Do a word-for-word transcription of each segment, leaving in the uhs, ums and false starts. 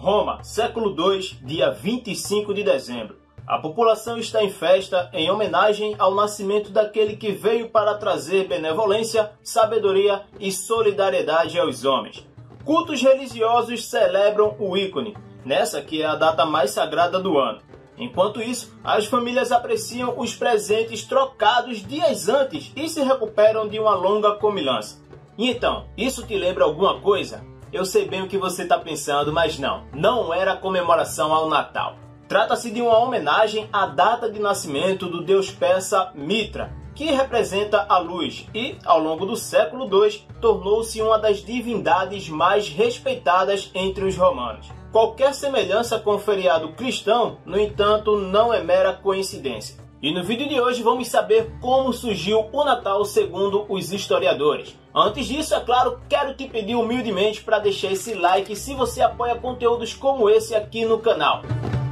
Roma, século dois, dia vinte e cinco de dezembro. A população está em festa em homenagem ao nascimento daquele que veio para trazer benevolência, sabedoria e solidariedade aos homens. Cultos religiosos celebram o ícone, nessa que é a data mais sagrada do ano. Enquanto isso, as famílias apreciam os presentes trocados dias antes e se recuperam de uma longa comilança. E então, isso te lembra alguma coisa? Eu sei bem o que você está pensando, mas não, não era comemoração ao Natal. Trata-se de uma homenagem à data de nascimento do deus persa Mitra, que representa a luz e, ao longo do século dois, tornou-se uma das divindades mais respeitadas entre os romanos. Qualquer semelhança com o feriado cristão, no entanto, não é mera coincidência. E no vídeo de hoje vamos saber como surgiu o Natal segundo os historiadores. Antes disso, é claro, quero te pedir humildemente para deixar esse like se você apoia conteúdos como esse aqui no canal.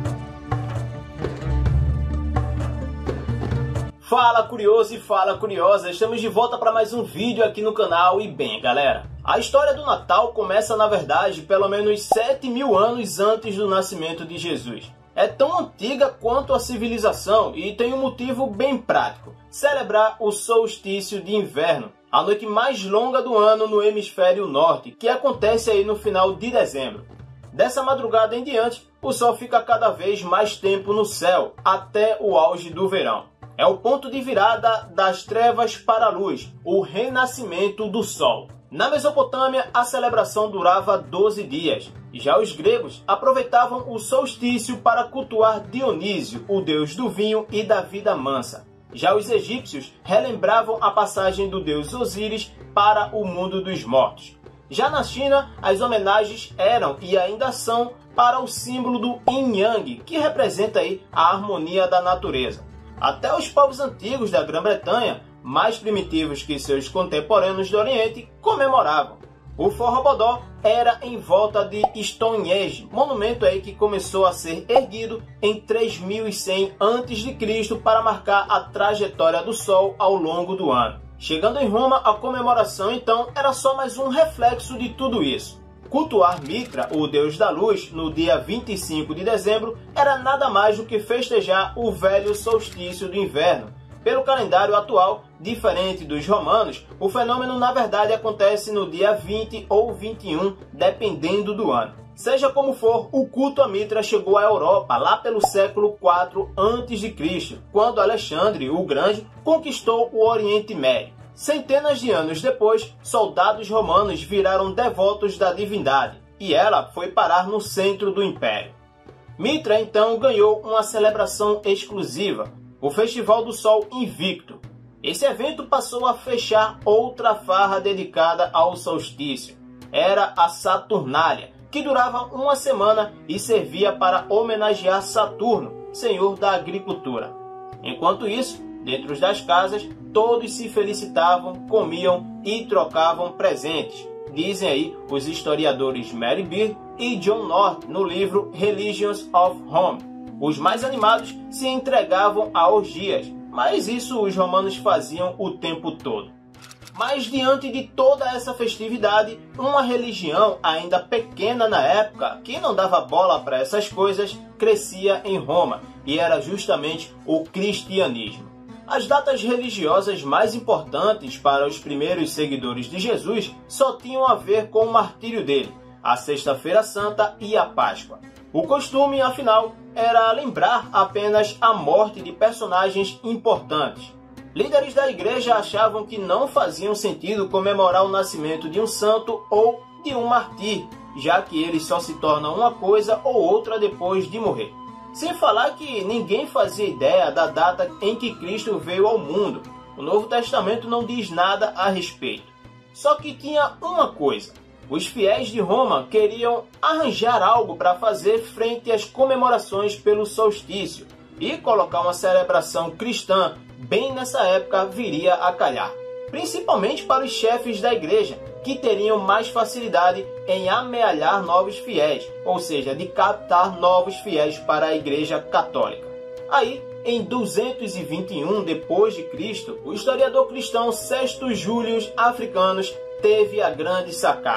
Fala curioso e fala curiosa, estamos de volta para mais um vídeo aqui no canal. E bem galera, a história do Natal começa na verdade pelo menos sete mil anos antes do nascimento de Jesus. É tão antiga quanto a civilização e tem um motivo bem prático: celebrar o solstício de inverno, a noite mais longa do ano no hemisfério norte, que acontece aí no final de dezembro. Dessa madrugada em diante, o sol fica cada vez mais tempo no céu, até o auge do verão. É o ponto de virada das trevas para a luz, o renascimento do sol. Na Mesopotâmia, a celebração durava doze dias. Já os gregos aproveitavam o solstício para cultuar Dionísio, o deus do vinho e da vida mansa. Já os egípcios relembravam a passagem do deus Osíris para o mundo dos mortos. Já na China, as homenagens eram e ainda são para o símbolo do Yin Yang, que representa aí a harmonia da natureza. Até os povos antigos da Grã-Bretanha, mais primitivos que seus contemporâneos do Oriente, comemoravam. O Forró-Bodó era em volta de Stonehenge, monumento aí que começou a ser erguido em três mil e cem antes de Cristo para marcar a trajetória do Sol ao longo do ano. Chegando em Roma, a comemoração então era só mais um reflexo de tudo isso. Cultuar Mitra, o deus da luz, no dia vinte e cinco de dezembro, era nada mais do que festejar o velho solstício do inverno. Pelo calendário atual, diferente dos romanos, o fenômeno na verdade acontece no dia vinte ou vinte e um, dependendo do ano. Seja como for, o culto a Mitra chegou à Europa lá pelo século quatro antes de Cristo, quando Alexandre o Grande conquistou o Oriente Médio. Centenas de anos depois, soldados romanos viraram devotos da divindade, e ela foi parar no centro do império. Mitra então ganhou uma celebração exclusiva, o Festival do Sol Invicto. Esse evento passou a fechar outra farra dedicada ao solstício. Era a Saturnália, que durava uma semana e servia para homenagear Saturno, senhor da agricultura. Enquanto isso, dentro das casas, todos se felicitavam, comiam e trocavam presentes. Dizem aí os historiadores Mary Beard e John North no livro Religions of Rome. Os mais animados se entregavam a orgias, mas isso os romanos faziam o tempo todo. Mas diante de toda essa festividade, uma religião ainda pequena na época, que não dava bola para essas coisas, crescia em Roma, e era justamente o cristianismo. As datas religiosas mais importantes para os primeiros seguidores de Jesus só tinham a ver com o martírio dele, a Sexta-feira Santa e a Páscoa. O costume, afinal, era lembrar apenas a morte de personagens importantes. Líderes da igreja achavam que não faziam sentido comemorar o nascimento de um santo ou de um mártir, já que eles só se tornam uma coisa ou outra depois de morrer. Sem falar que ninguém fazia ideia da data em que Cristo veio ao mundo. O Novo Testamento não diz nada a respeito. Só que tinha uma coisa: os fiéis de Roma queriam arranjar algo para fazer frente às comemorações pelo solstício, e colocar uma celebração cristã bem nessa época viria a calhar, principalmente para os chefes da igreja, que teriam mais facilidade em amealhar novos fiéis, ou seja, de captar novos fiéis para a igreja católica. Aí, em duzentos e vinte e um depois de Cristo, o historiador cristão Sextus Július Africanus teve a grande sacada.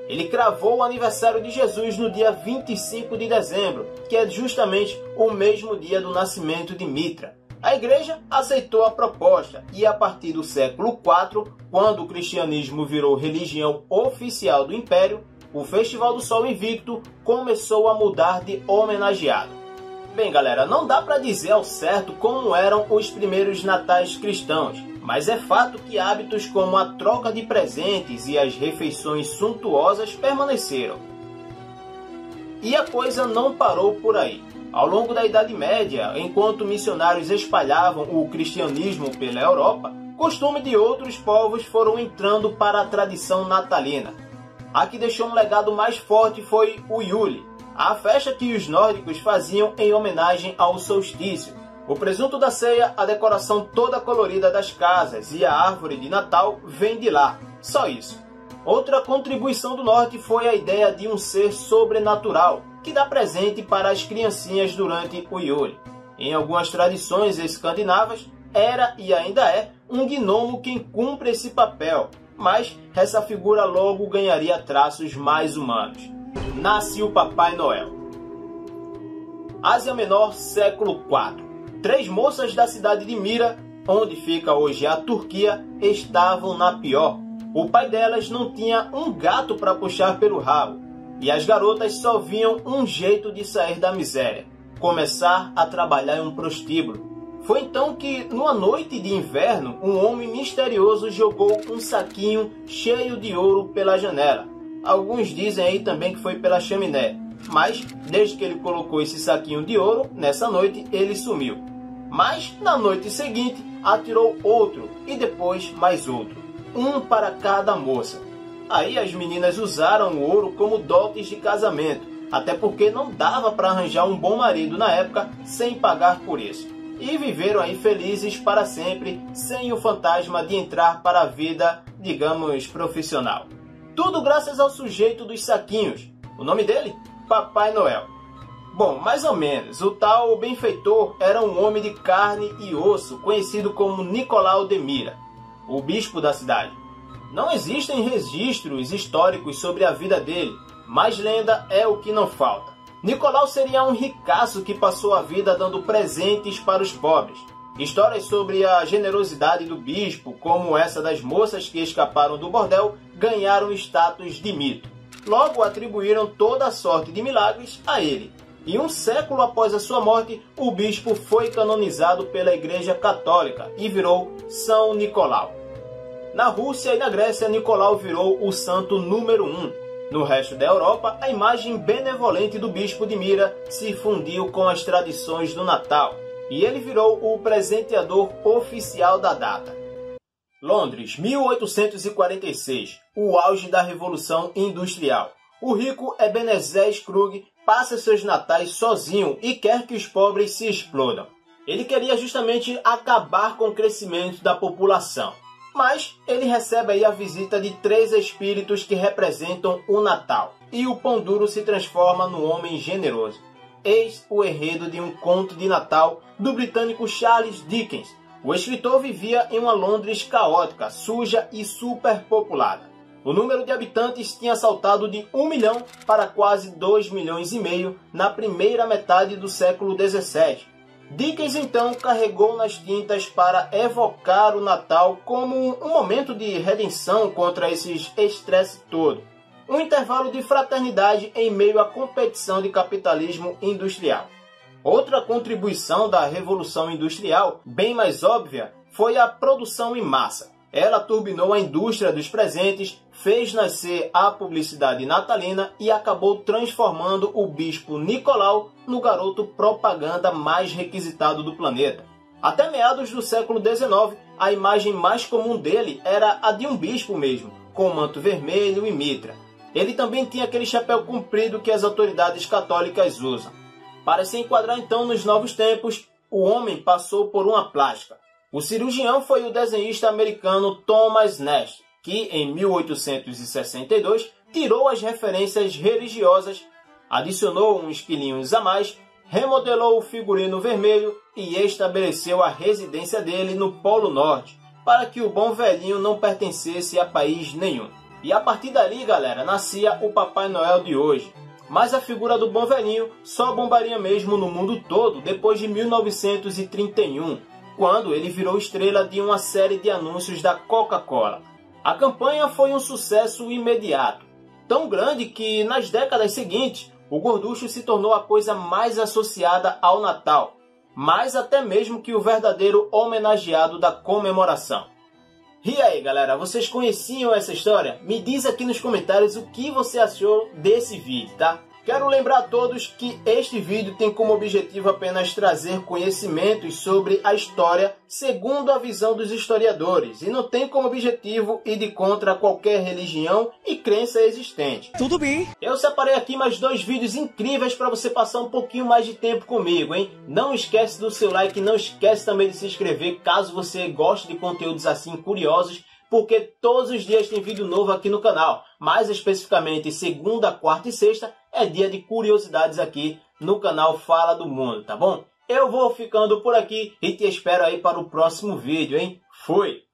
Ele cravou o aniversário de Jesus no dia vinte e cinco de dezembro, que é justamente o mesmo dia do nascimento de Mitra. A igreja aceitou a proposta e, a partir do século quatro, quando o cristianismo virou religião oficial do Império, o Festival do Sol Invicto começou a mudar de homenageado. Bem, galera, não dá para dizer ao certo como eram os primeiros natais cristãos, mas é fato que hábitos como a troca de presentes e as refeições suntuosas permaneceram. E a coisa não parou por aí. Ao longo da Idade Média, enquanto missionários espalhavam o cristianismo pela Europa, costumes de outros povos foram entrando para a tradição natalina. A que deixou um legado mais forte foi o Yule, a festa que os nórdicos faziam em homenagem ao solstício. O presunto da ceia, a decoração toda colorida das casas e a árvore de Natal vem de lá, só isso. Outra contribuição do norte foi a ideia de um ser sobrenatural, que dá presente para as criancinhas durante o Yule. Em algumas tradições escandinavas, era e ainda é um gnomo quem cumpre esse papel, mas essa figura logo ganharia traços mais humanos. Nasce o Papai Noel. Ásia Menor, século quatro. Três moças da cidade de Mira, onde fica hoje a Turquia, estavam na pior. O pai delas não tinha um gato para puxar pelo rabo, e as garotas só viam um jeito de sair da miséria: começar a trabalhar em um prostíbulo. Foi então que, numa noite de inverno, um homem misterioso jogou um saquinho cheio de ouro pela janela. Alguns dizem aí também que foi pela chaminé, mas desde que ele colocou esse saquinho de ouro, nessa noite ele sumiu. Mas na noite seguinte atirou outro e depois mais outro, um para cada moça. Aí as meninas usaram o ouro como dotes de casamento, até porque não dava para arranjar um bom marido na época sem pagar por isso. E viveram aí felizes para sempre, sem o fantasma de entrar para a vida, digamos, profissional. Tudo graças ao sujeito dos saquinhos. O nome dele? Papai Noel. Bom, mais ou menos. O tal benfeitor era um homem de carne e osso, conhecido como Nicolau de Mira, o bispo da cidade. Não existem registros históricos sobre a vida dele, mas lenda é o que não falta. Nicolau seria um ricaço que passou a vida dando presentes para os pobres. Histórias sobre a generosidade do bispo, como essa das moças que escaparam do bordel, ganharam status de mito. Logo atribuíram toda a sorte de milagres a ele. E um século após a sua morte, o bispo foi canonizado pela Igreja Católica e virou São Nicolau. Na Rússia e na Grécia, Nicolau virou o santo número um. No resto da Europa, a imagem benevolente do bispo de Mira se fundiu com as tradições do Natal, e ele virou o presenteador oficial da data. Londres, mil oitocentos e quarenta e seis, o auge da Revolução Industrial. O rico Ebenezer Scrooge passa seus natais sozinho e quer que os pobres se explodam. Ele queria justamente acabar com o crescimento da população. Mas ele recebe aí a visita de três espíritos que representam o Natal, e o pão duro se transforma no homem generoso. Eis o enredo de um conto de Natal do britânico Charles Dickens. O escritor vivia em uma Londres caótica, suja e superpopulada. O número de habitantes tinha saltado de um milhão para quase dois milhões e meio na primeira metade do século dezessete. Dickens então carregou nas tintas para evocar o Natal como um momento de redenção contra esses estresse todo. Um intervalo de fraternidade em meio à competição de capitalismo industrial. Outra contribuição da Revolução Industrial, bem mais óbvia, foi a produção em massa. Ela turbinou a indústria dos presentes, fez nascer a publicidade natalina e acabou transformando o bispo Nicolau no garoto propaganda mais requisitado do planeta. Até meados do século dezenove, a imagem mais comum dele era a de um bispo mesmo, com manto vermelho e mitra. Ele também tinha aquele chapéu comprido que as autoridades católicas usam. Para se enquadrar então nos novos tempos, o homem passou por uma plástica. O cirurgião foi o desenhista americano Thomas Nast, que em mil oitocentos e sessenta e dois tirou as referências religiosas, adicionou uns quilinhos a mais, remodelou o figurino vermelho e estabeleceu a residência dele no Polo Norte, para que o bom velhinho não pertencesse a país nenhum. E a partir dali, galera, nascia o Papai Noel de hoje. Mas a figura do bom velhinho só bombaria mesmo no mundo todo depois de mil novecentos e trinta e um, quando ele virou estrela de uma série de anúncios da Coca-Cola. A campanha foi um sucesso imediato, tão grande que nas décadas seguintes o gorducho se tornou a coisa mais associada ao Natal, mais até mesmo que o verdadeiro homenageado da comemoração. E aí, galera, vocês conheciam essa história? Me diz aqui nos comentários o que você achou desse vídeo, tá? Quero lembrar a todos que este vídeo tem como objetivo apenas trazer conhecimentos sobre a história segundo a visão dos historiadores e não tem como objetivo ir de contra qualquer religião e crença existente. Tudo bem. Eu separei aqui mais dois vídeos incríveis para você passar um pouquinho mais de tempo comigo, hein? Não esquece do seu like, não esquece também de se inscrever caso você goste de conteúdos assim curiosos, porque todos os dias tem vídeo novo aqui no canal, mais especificamente segunda, quarta e sexta é dia de curiosidades aqui no canal Fala do Mundo, tá bom? Eu vou ficando por aqui e te espero aí para o próximo vídeo, hein? Fui!